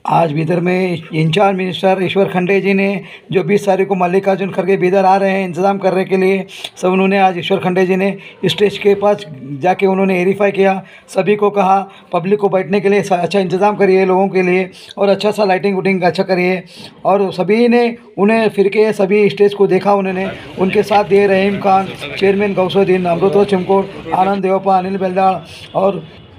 आज बीदर में in charge minister ईश्वर खंडे जी ने जो 20 तारीख को मल्लिकार्जुन खड़गे बीदर आ रहे हैं इंतज़ाम करने के लिए, सब उन्होंने आज ईश्वर खंडे जी ने स्टेज के पास जाके उन्होंने वेरीफाई किया। सभी को कहा पब्लिक को बैठने के लिए अच्छा इंतज़ाम करिए लोगों के लिए, और अच्छा सा लाइटिंग वुटिंग अच्छा करिए। और सभी ने उन्हें फिर के सभी स्टेज को देखा, उन्होंने उनके साथ दिए रहीम खान, चेयरमैन गौसुद्दीन, अमृतो चिमकोट, आनंद देवप्पा, अनिल बेलदाड़ और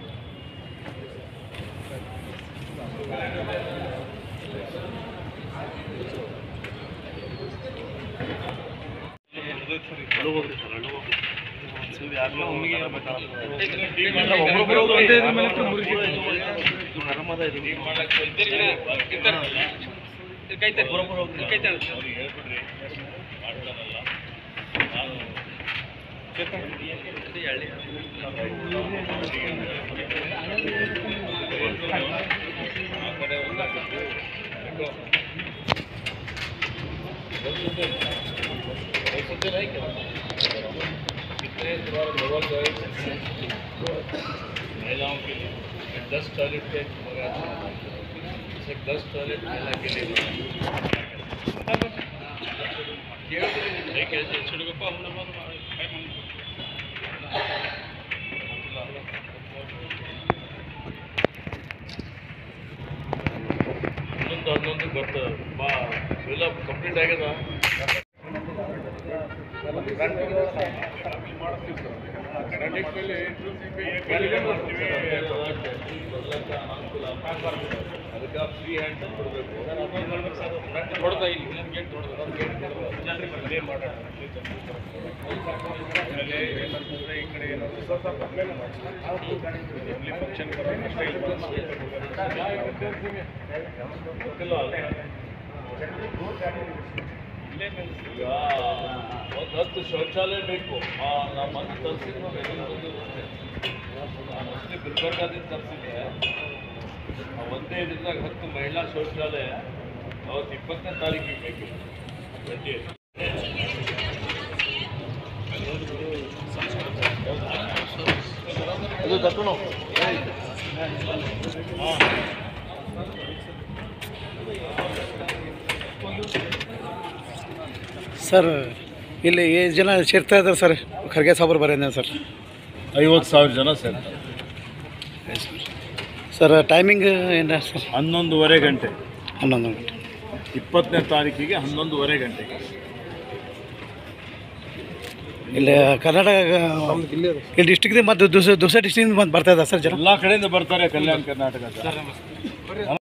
महिलाओं के लिए 10 टॉयलेट के 10 टॉयलेट महिला के लिए ಹನ್ನೊಂದು ಬರ್ತದೆ ಬಾ ಎಲ್ಲ ಕಂಪ್ಲೀಟ್ ಆಗ್ಯದ. ಅದಕ್ಕೆ ಫ್ರೀ ಹ್ಯಾಂಡ್ ಕೊಡಬೇಕು. ಕೊಡ್ತಾ ಇಲ್ಲಿ ಗೇಟ್ ನೋಡಿದ್ರೆ ಮಾಡೋಣ. ಏನಂತಂದರೆ ಈ ಕಡೆ ಏನಾದರೂ ಸ್ವಲ್ಪ ಫಂಕ್ಷನ್ ಗೊತ್ತಿಲ್ಲ ಈಗ ಒಂದು 10 ಶೌಚಾಲಯ ಬೇಕು. ನಾವು ಮತ್ತೆ ತರಿಸಿದ್ದು ಮೋಸ್ಟ್ಲಿ ಗುಲ್ಬರ್ಗಾದಿಂದ ತರಿಸಿದ್ರೆ ಒಂದೇ ದಿನದಾಗ 10 ಮಹಿಳಾ ಶೌಚಾಲಯ ಅವತ್ತು 20ನೇ ತಾರೀಕಿಗೆ ಬೇಕಿತ್ತು. ಇದು ತಪ್ಪು ಸರ್ ಇಲ್ಲಿ ಎಷ್ಟು ಜನ ಸೇರ್ತಾ ಇದ್ದಾರೆ ಸರ್? ಖರ್ಗೆ ಸಾಬ್ರು ಬರೆದ ಸರ್ 50,000 ಜನ ಸೇರ್ತಾರೆ ಸರ್. ಟೈಮಿಂಗ್ ಏನು ಸರ್? 11:30 ಗಂಟೆ. 11 ಗಂಟೆ 20ನೇ ತಾರೀಕಿಗೆ 11:30 ಗಂಟೆಗೆ. ಇಲ್ಲಿ ಕರ್ನಾಟಕ ಇಲ್ಲಿ ಡಿಸ್ಟ್ರಿಕ್ಟ್ ಮತ್ತು ದೂಸರ ಡಿಸ್ಟ್ರಿಕ್ಟ್ ಬರ್ತಾ ಇದ್ದಾರೆ ಸರ್ ಜನ? ಎಲ್ಲ ಕಡೆಯಿಂದ ಬರ್ತಾರೆ ಕಲ್ಯಾಣ ಕರ್ನಾಟಕದ.